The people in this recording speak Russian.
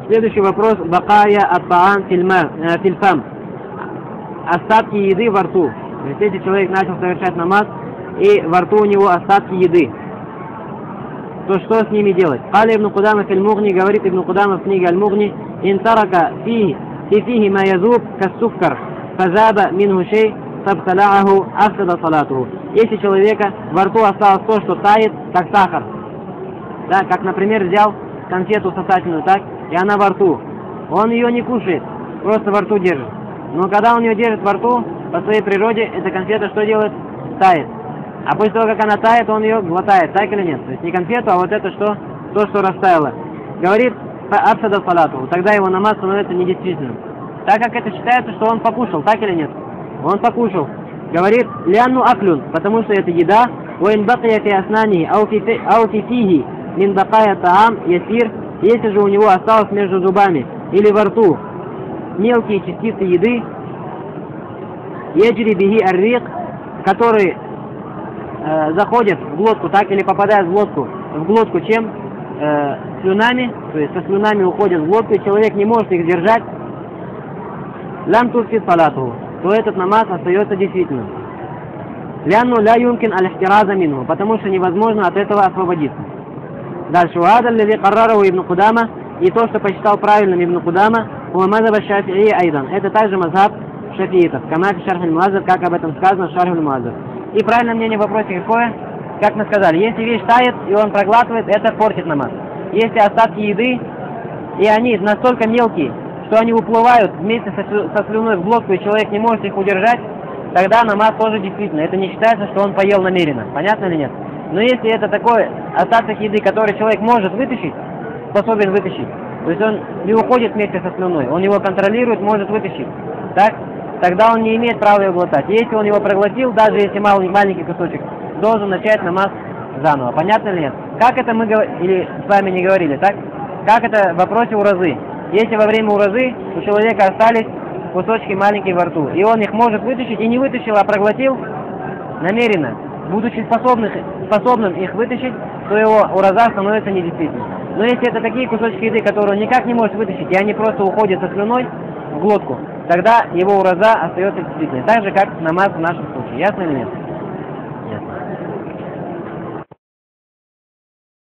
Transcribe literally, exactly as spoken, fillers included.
Следующий вопрос. Бакая ат-таам фильфам. Остатки еды во рту. То есть если человек начал совершать намаз, и во рту у него остатки еды, то что с ними делать? Кали ибн Кудама филь-Мугни, говорит ибн Кудама в книге Аль-Мугни, ин тарака фихи фихи ма язуб кас-суккар, фазаба минху шей, фабталааху афсада салатуху. Если человека во рту осталось то, что тает, как сахар, да, как, например, взял конфету сосательную, так, и она во рту, он ее не кушает, просто во рту держит. Но когда он ее держит во рту, по своей природе, эта конфета что делает? Тает. А после того, как она тает, он ее глотает, так или нет? То есть не конфету, а вот это что? То, что растаяло. Говорит, абсада салату, тогда его намаз становится недействительным. Так как это считается, что он покушал, так или нет? Он покушал. Говорит, лянну аклюн, потому что это еда, уин бакия фи аснани, ау фи фихи, мин бакая таам ясир, если же у него осталось между зубами или во рту мелкие частицы еды, яджри бихи аррик, которые э, заходят в глотку, так, или попадают в глотку, в глотку чем? Э, слюнами, то есть со слюнами уходят в глотку, и человек не может их держать, лям туфи салату, то этот намаз остается действительным. Лянну ля юмкин аль-ихтираза минху, потому что невозможно от этого освободиться. Дальше, уада лили каррару ибн Кудама, и то, что посчитал правильным ибн Кудама, у мазаба шафии айдан. Это также мазхаб шафиитов, камафи шарх аль-муаззар, как об этом сказано в шарх аль-муаззар. И правильное мнение в вопросе какое? Как мы сказали, если вещь тает, и он проглатывает, это портит намаз. Если остатки еды, и они настолько мелкие, что они уплывают вместе со, со слюной в глотку, и человек не может их удержать, тогда намаз тоже действительно. Это не считается, что он поел намеренно. Понятно или нет? Но если это такой остаток еды, который человек может вытащить, способен вытащить, то есть он не уходит вместе со слюной, он его контролирует, может вытащить, так? Тогда он не имеет права его глотать. Если он его проглотил, даже если маленький, маленький кусочек, должен начать намаз заново. Понятно или нет? Как это мы или с вами не говорили, так? Как это в вопросе уразы? Если во время уразы у человека остались кусочки маленькие во рту, и он их может вытащить, и не вытащил, а проглотил намеренно, будучи способным, способным их вытащить, то его ураза становится недействительным. Но если это такие кусочки еды, которые он никак не может вытащить, и они просто уходят со слюной в глотку, тогда его ураза остается действительной. Так же, как намаз в нашем случае. Ясно или нет?